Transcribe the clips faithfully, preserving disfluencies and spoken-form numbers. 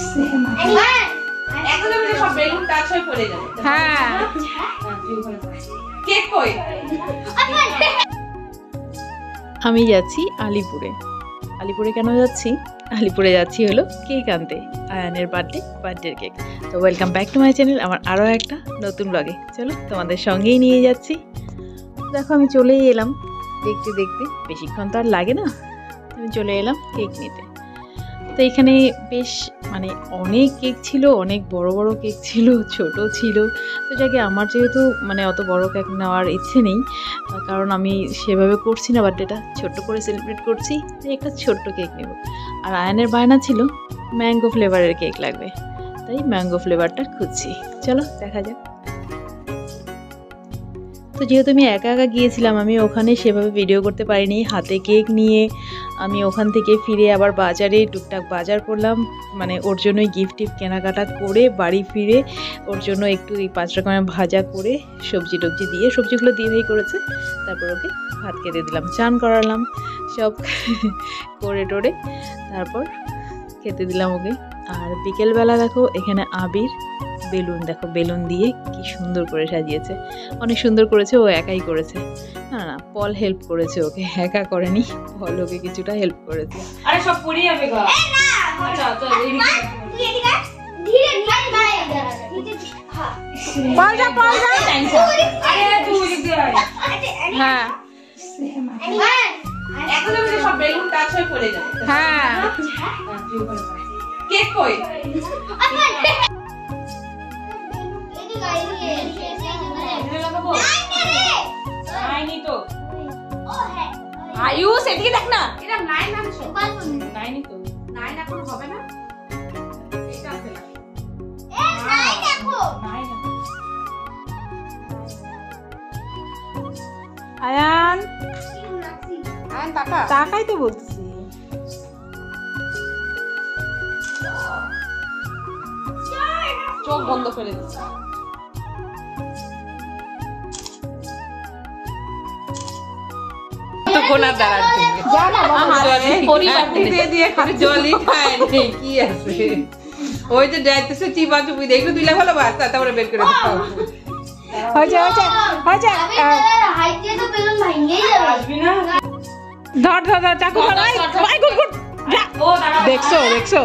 আমি যাচ্ছি আলিপুরে। আলিপুরে কেন যাচ্ছি? আলিপুরে যাচ্ছি হলো কেক আনতে, আয়ানের বার্থডে বার্থডের কেক। তো welcome back to my channel, আমার আরও একটা নতুন ব্লগে। চলো তোমাদের সঙ্গেই নিয়ে যাচ্ছি। দেখো আমি চলেই এলাম দেখতে দেখতে, বেশিক্ষণ তো আর লাগে না। আমি চলে এলাম কেক নিতে। তো এখানে বেশ মানে অনেক কেক ছিল, অনেক বড় বড় কেক ছিল, ছোট ছিল। তো যাকে আমার যেহেতু মানে অত বড় কেক নেওয়ার ইচ্ছে নেই, কারণ আমি সেভাবে করছি না, বার্থডেটা ছোট্ট করে সেলিব্রেট করছি, তাই একটা ছোট্ট কেক নেব। আর আয়নের বায়না ছিল ম্যাঙ্গো ফ্লেভারের কেক লাগবে, তাই ম্যাঙ্গো ফ্লেভারটা খুঁজছি। চলো দেখা যাক। তো যেহেতু আমি একা একা গিয়েছিলাম, আমি ওখানে সেভাবে ভিডিও করতে পারিনি। হাতে কেক নিয়ে আমি ওখান থেকে ফিরে আবার বাজারে টুকটাক বাজার করলাম, মানে ওর জন্যই গিফট টিফট কেনাকাটা করে বাড়ি ফিরে ওর জন্য একটু এই পাঁচ রকমের ভাজা করে সবজি টবজি দিয়ে, সবজিগুলো দিয়েই করেছে। তারপর ওকে ভাত খেতে দিলাম, চান করালাম, সব করে টোরে তারপর খেতে দিলাম ওকে। আর বিকেলবেলা দেখো এখানে আবির বেলুন, দেখো বেলুন দিয়ে কি সুন্দর করে সাজিয়েছে, অনেক সুন্দর করেছে। ও একাই করেছে, না না পল হেল্প করেছে ওকে, একা করেনি, পল ওকে কিছুটা হেল্প করেছে। আরে সব পড়ে যাবে গো। আচ্ছা আচ্ছা তুই এদিকে ধীরে ধীরে বাই হ্যাঁ পল যা পল যা। আরে তুই এদিকে আয়। হ্যাঁ এখন আমি সব বেলুন টাচ হয়ে পড়ে যাবে। হ্যাঁ কেক কই? আয়ুষ এদিকে দেখ না, এটা নাইন আনছো। নাইনই তো, নাইন এখন হবে না, এটা আছে না। এ নাইন দেখো, নাইন আয়ান আয়ান টাকা টাকাই তো বলছি। চোখ বন্ধ করে দিচ্ছে। কোনার দাঁড়ার জলই খায় নেই, কি আছে ওই যে যাইতেছে চিপা চুপি দেখলো দিলে ভালো বাস, তারপরে বের করে দিতে হবে। হয়েছে হয়েছে হয়েছে। ধর ধর ধর চাকু ধর। দেখছো দেখছো,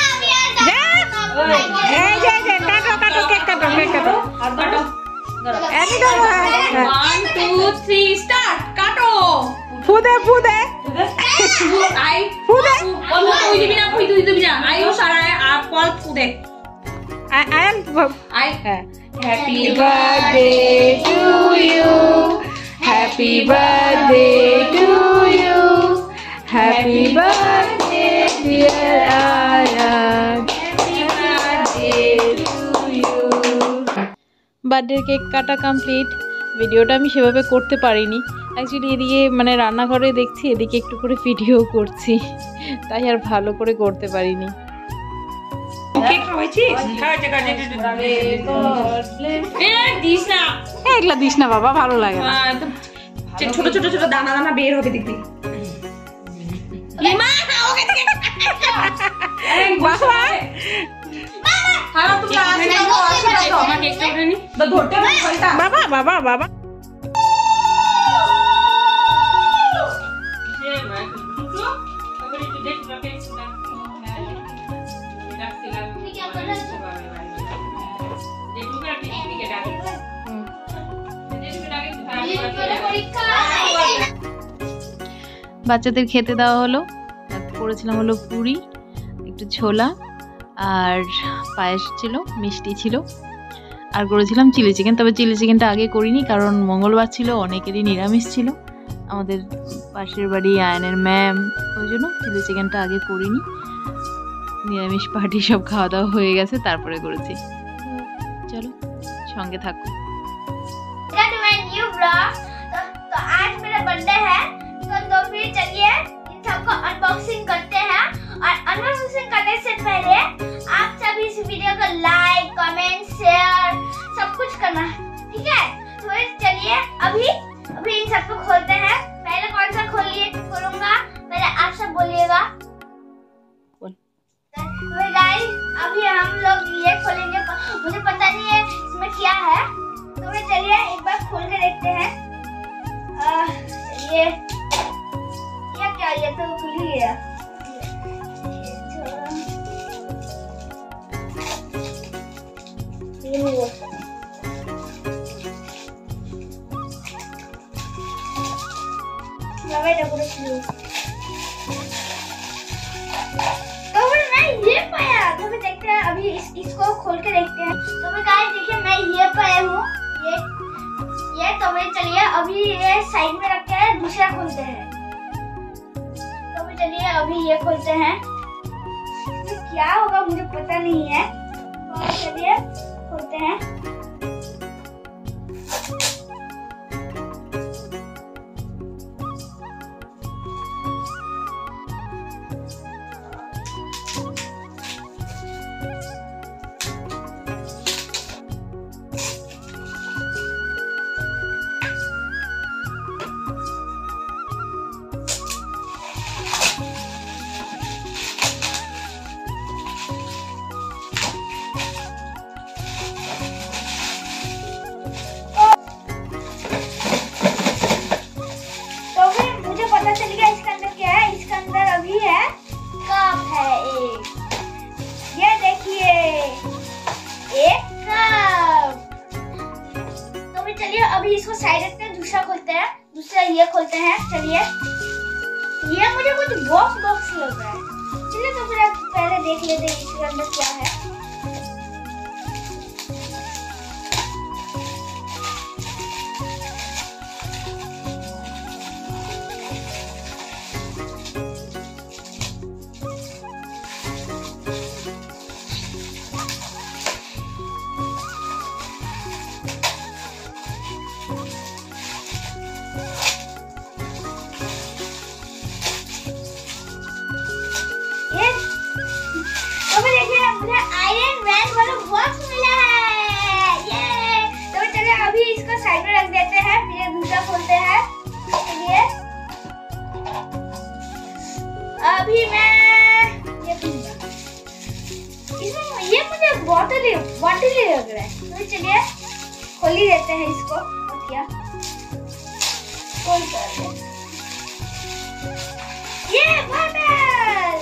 এই যে এই যে কাটো কাটো কেক কাটো কেক কাটো। একদম one two three স্টার্ট, কাটো। ফুদে ফুদে আই ফুদে বলো তুই দিবি না, তুই তুই দিবি না। আয়ুষ আর আপ কল ফুদে। Ayan I happy birthday to you, happy birthday to you, happy birthday dear Ayan, happy birthday to you. বার্থডের কেক কাটা কমপ্লিট। ভিডিওটা আমি সেভাবে করতে পারিনি অ্যাকচুয়ালি, এদিকে মানে রান্নাঘরে দেখছি, এদিকে একটু করে ভিডিও করছি, তাই আর ভালো করে করতে পারিনি। এগুলা দিস না বাবা, ভালো লাগে না। ছোট ছোট ছোট দানা দানা বের হবে দেখবি। বাবা বাবা বাবা বাচ্চাদের খেতে দেওয়া হলো। করেছিলাম হলো পুরি, একটু ছোলা আর পায়েস ছিল, মিষ্টি ছিল, আর করেছিলাম চিলি চিকেন। তবে চিলি চিকেনটা আগে করিনি, কারণ মঙ্গলবার ছিল, অনেকেরই নিরামিষ ছিল, আমাদের পাশের বাড়ি আয়নের ম্যাম, ওই জন্য চিলি চিকেনটা আগে করিনি। নিরামিষ পার্টি সব খাওয়া দাওয়া হয়ে গেছে, তারপরে করেছি। চলো সঙ্গে থাকো। तो आज मेरा बर्थडे है, तो तो फिर चलिए इन सबको अनबॉक्सिंग करते हैं। और अनबॉक्सिंग करने से पहले आप सभी इस वीडियो को लाइक, कमेंट, शेयर सब कुछ करना है, ठीक है? तो फिर चलिए अभी अभी इन सबको खोलते हैं। पहले कौन सा खोलिए खोलूंगा, पहले आप सब बोलिएगा। तो गाइस अब देखते हैं। आ, ये ये क्या, ये तो खुल ही गया। तो मैं ये पाया, तो भी देखते हैं अभी इस, इसको खोल के देखते हैं। तो मैं गाइस देखिए मैं ये पाया हूँ, ये ये तो भी चलिए अभी ये साइड में रखते हैं, दूसरा खोलते हैं। तो भी चलिए अभी ये खोलते हैं, ये क्या होगा मुझे पता नहीं है। तो चलिए खोलते हैं। पता चल गया इसके अंदर क्या है। इसके अंदर अभी है कप है एक, ये देखिए एक कप। तो भी चलिए अभी इसको साइड रखते हैं, दूसरा खोलते हैं। दूसरा ये खोलते हैं। चलिए ये मुझे कुछ बॉक्स बॉक्स लग रहा है। चलिए तो फिर पहले देख लेते हैं इसके अंदर क्या है। मुझे आयरन मैन वाला बॉक्स मिला है, ये। तो चलिए अभी इसको साइड में रख देते हैं, फिर दूसरा खोलते हैं। चलिए अभी मैं ये खोलूंगा। इसमें ये मुझे बॉटल ही बॉटल ही लग रहा है। तो चलिए खोल ही देते हैं इसको। और क्या खोल कर ये बॉटल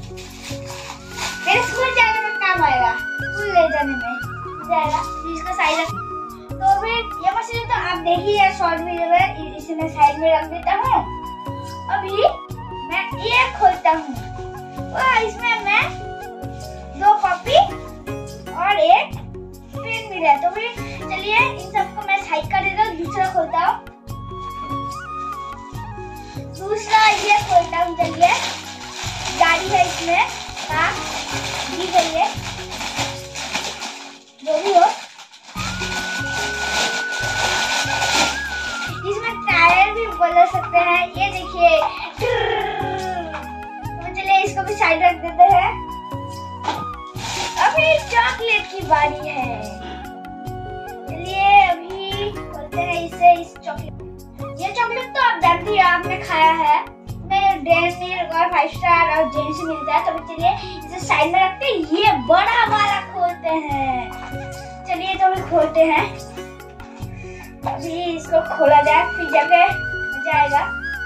मेरे स्कूल जाने में काम आएगा, स्कूल ले जाने में जाएगा। इसका साइड रख। तो फिर ये मशीन तो आप देखिए शॉर्ट वीडियो में, इसे मैं साइड में रख देता हूँ। अभी मैं ये खोलता हूँ। इसमें मैं दो पपी और एक पेन मिला है। तो फिर चलिए इन सबको मैं साइड कर देता हूँ। दूसरा खोलता हूँ, दूसरा ये खोलता हूँ। चलिए गाड़ी है इसमें का दी गई है, जो भी हो। इसमें टायर भी बदल सकते हैं, ये देखिए। तो चलिए इसको भी साइड रख देते हैं। अभी चॉकलेट की बारी है। चलिए अभी खोलते हैं इसे, इस चॉकलेट। ये चॉकलेट तो आप जानते हैं, आपने खाया है। और फाइव स्टार और जेम से मिलता है। तो चलिए इसे साइड में रखते हैं, ये बड़ा वाला खोलते हैं। चलिए तो अभी खोलते हैं। अभी इसको खोला जाए, फिर जाके मजा आएगा।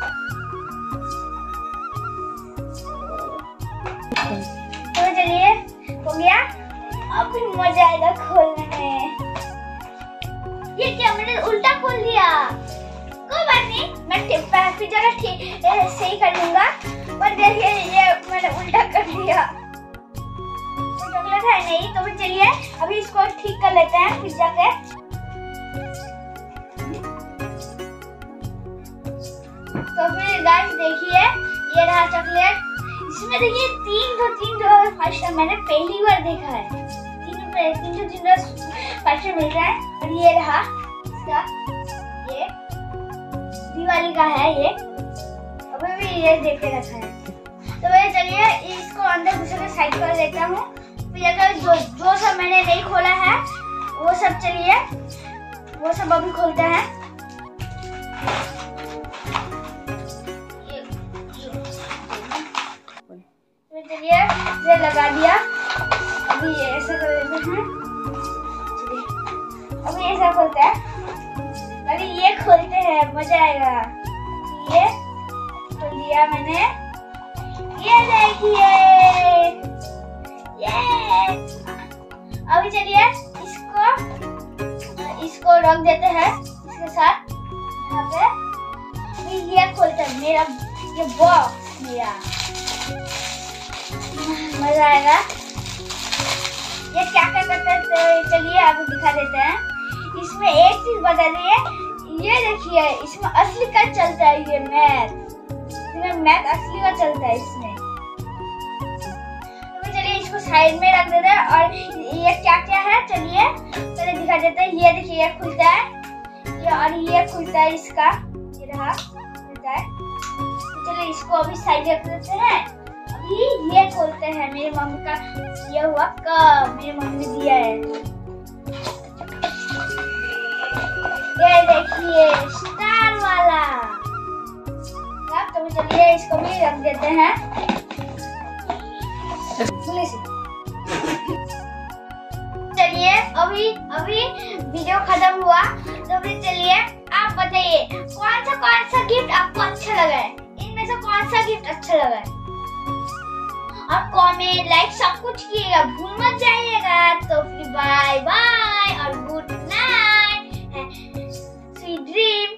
तो चलिए हो गया, अब फिर मजा आएगा खोलने में। ये क्या, मैंने उल्टा खोल दिया। कोई बात नहीं, मैं फिर जगह ठीक सही कर लूंगा। पर देखिए ये मैंने उल्टा कर दिया। चॉकलेट है नहीं। तो फिर चलिए अभी इसको ठीक कर लेते हैं, फिर जाके। तो फिर गाइस देखिए ये रहा चॉकलेट। इसमें देखिए तीन दो तीन दो फर्स्ट मैंने पहली बार देखा है। तीन तीन दो तीन फर्स्ट मिल रहा है। और ये रहा इसका, ये दिवाली का है। ये अभी भी ये देख के रखा है। तो भाई चलिए इसको अंदर दूसरे साइड कर देता हूँ। फिर अगर जो जो सब मैंने नहीं खोला है वो सब, चलिए वो सब अभी खोलते हैं। तो चलिए ये लगा दिया। अभी ये ऐसा कर देते हैं। अभी ऐसा खोलते हैं। अभी ये खोलते हैं, मजा आएगा। ये खोल दिया मैंने, ये देखिए ये। अभी चलिए इसको इसको रख देते हैं इसके साथ यहाँ पे। अभी ये खोलते हैं मेरा ये बॉक्स मेरा, मजा आएगा। ये क्या क्या करते हैं चलिए आपको दिखा देते हैं। इसमें एक चीज बता दिए, ये देखिए इसमें असली का चलता है, ये मैथ इसमें मैथ असली का चलता है इसमें। तो चलिए इसको साइड में रख देते हैं। और ये क्या क्या है चलिए पहले दिखा देते हैं। ये देखिए ये खुलता है, ये और ये खुलता है इसका, ये रहा खुलता है। तो चलिए इसको अभी साइड रख देते हैं। अभी ये खोलते हैं, मेरी मम्मी का ये हुआ कब मेरी मम्मी ने दिया है। ये देखिए स्टार वाला कप। तो चलिए इसको भी रख देते हैं। चलिए अभी अभी वीडियो खत्म हुआ, तो अभी चलिए आप बताइए कौन सा कौन सा गिफ्ट आपको अच्छा लगा है, इनमें से कौन सा गिफ्ट अच्छा लगा है। और कमेंट लाइक सब कुछ कीजिएगा, भूल मत जाइएगा। तो फिर बाय बाय और गुड नाइट, स्वीट ड्रीम।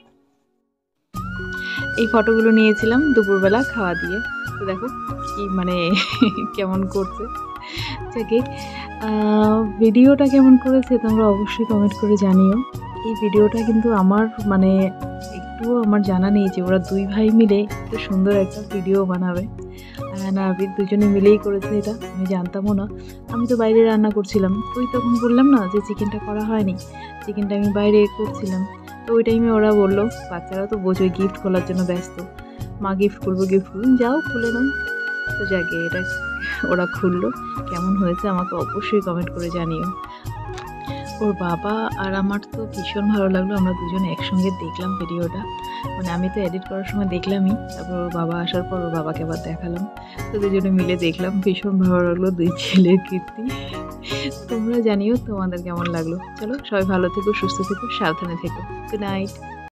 এই ফটোগুলো নিয়েছিলাম দুপুরবেলা খাওয়া দিয়ে। তো দেখো কি মানে কেমন করছে, যাকে ভিডিওটা কেমন করেছে তোমরা অবশ্যই কমেন্ট করে জানিও। এই ভিডিওটা কিন্তু আমার মানে একটুও আমার জানা নেই যে ওরা দুই ভাই মিলে এত সুন্দর একটা ভিডিও বানাবে। নাবিদ দুজনে মিলেই করেছে, এটা আমি জানতামও না। আমি তো বাইরে রান্না করছিলাম, ওই তখন বললাম না যে চিকেনটা করা হয়নি, চিকেনটা আমি বাইরে করছিলাম। তো ওই টাইমে ওরা বললো, বাচ্চারা তো বোঝোই গিফট খোলার জন্য ব্যস্ত, মা গিফট করবো গিফট করবো, যাও খুলে নাও। তো যাকে এটা ওরা খুললো, কেমন হয়েছে আমাকে অবশ্যই কমেন্ট করে জানিও। ওর বাবা আর আমার তো ভীষণ ভালো লাগলো, আমরা দুজনে একসঙ্গে দেখলাম ভিডিওটা। মানে আমি তো এডিট করার সময় দেখলামই, তারপর ওর বাবা আসার পর ওর বাবাকে আবার দেখালাম। তো দুজনে মিলে দেখলাম, ভীষণ ভালো লাগলো দুই ছেলের কীর্তি। তোমরা জানিও তোমাদের কেমন লাগলো। চলো সবাই ভালো থেকো, সুস্থ থেকো, সাবধানে থেকো। Good night.